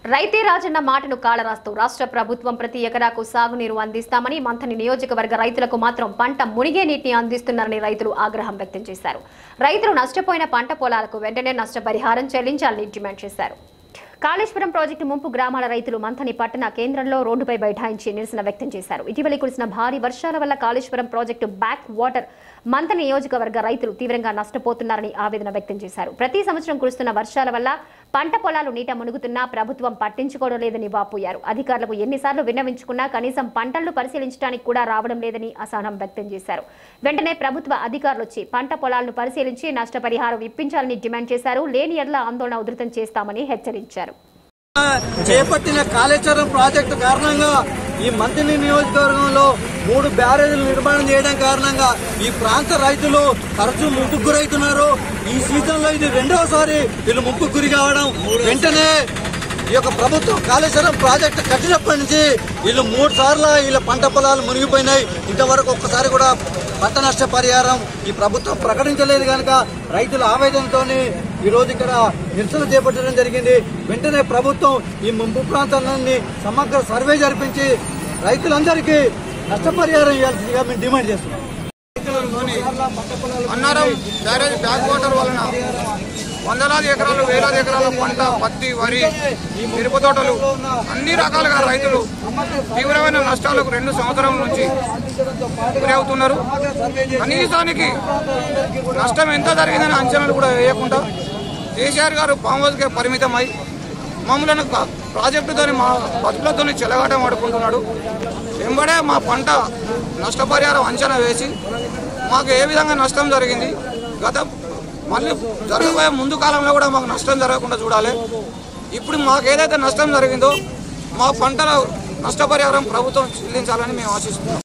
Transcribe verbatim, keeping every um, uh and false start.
రైతే రాజన్న మాటను కాళరాస్తూ రాష్ట్ర ప్రభుత్వం ప్రతి ఎకరాకు సాగునీరు అందిస్తామని మంథని నియోజకవర్గ రైతులకు మాత్రం పంట మునిగే నీటిని అందిస్తున్నారని రైతులు ఆగ్రహం వ్యక్తం చేశారు. రైతులు నష్టపోయిన పంట పొలాలకు వెంటనే నష్టపరిహారం చెల్లించాలని డిమాండ్ చేశారు. కాళేశ్వరం ప్రాజెక్టు ముంపు గ్రామాల రైతులు మంథని పట్టణ కేంద్రంలో రోడ్డుపై బైఠాయించి నిరసన వ్యక్తం చేశారు. ఇటీవల కురిసిన భారీ వర్షాల వల్ల Kaleshwaram project back water Manthani నియోజకవర్గ రైతులు తీవ్రంగా నష్టపోతున్నారని ఆవేదన వ్యక్తం చేశారు. ప్రతి సంవత్సరం కురుస్తున్న వర్షాల వల్ల పంట పొలాలు నీట మునుగుతున్నా ప్రభుత్వం పట్టించుకోవడం లేదని వాపోయారు. అధికారులకు ఎన్నిసార్లు విన్నవించుకున్నా కనీసం పంటలను పరిశీలించడానికి కూడా రావడం లేదని అసహనం వ్యక్తం చేశారు. వెంటనే ప్రభుత్వ అధికారులు వచ్చి పంట పొలాలను పరిశీలించి నష్టపరిహారం ఇప్పించాలని డిమాండ్ చేశారు. లేని ఎడల ఆందోళన ఉధృతం చేస్తామని హెచ్చరించారు. చేపట్టిన కాళేశ్వరం ప్రాజెక్టు కారణంగా ఈ మంథని నియోజకవర్గంలో మూడు బ్యారేజీలు నిర్మాణం చేయడం కారణంగా ఈ ప్రాంత రైతులు తరచూ ముంపుకు గురవుతున్నారు. ఈ సీజన్ లో ఇది రెండవసారి వీళ్ళు ముంపుకు గురి కావడం. వెంటనే ఈ యొక్క ప్రభుత్వం కాళేశ్వరం ప్రాజెక్టు కట్టినప్పటి నుంచి వీళ్ళు మూడు సార్లు వీళ్ళ పంట పొలాలు మునిగిపోయినాయి. ఇంతవరకు ఒక్కసారి కూడా పంట నష్ట పరిహారం ఈ ప్రభుత్వం ప్రకటించలేదు కనుక రైతుల ఆవేదనతో ఈ రోజు ఇక్కడ నిరసన చేపట్టడం జరిగింది. వెంటనే ప్రభుత్వం ఈ ముంపు ప్రాంతాలన్నీ సమగ్ర సర్వే జరిపించి రైతులందరికీ నష్టపరిహారం ఇవ్వాల్సిందిగా మేము డిమాండ్ చేస్తున్నాం. అన్నారం బ్యారేజ్ బ్యాక్ వాటర్ వలన వందలాది ఎకరాలు వేలాది ఎకరాల పంట, పత్తి, వరి, మిరప తోటలు అన్ని రకాలుగా రైతులు తీవ్రమైన నష్టాలకు రెండు సంవత్సరాల నుంచి గురవుతున్నారు. కనీసానికి నష్టం ఎంత జరిగిందని అంచనాలు కూడా వేయకుండా కేసీఆర్ గారు ఫామ్ హౌస్కే పరిమితమై మమ్మల్ని ప్రాజెక్టుతో మా బతుకులతో చెలగాటం ఆడుకుంటున్నాడు. వెంబడే మా పంట నష్టపరిహారం అంచనా వేసి మాకు ఏ విధంగా నష్టం జరిగింది, గత మళ్ళీ జరగబోయే ముందు కాలంలో కూడా మాకు నష్టం జరగకుండా చూడాలి. ఇప్పుడు మాకు ఏదైతే నష్టం జరిగిందో మా పంటల నష్టపరిహారం ప్రభుత్వం చెల్లించాలని మేము ఆశిస్తున్నాం.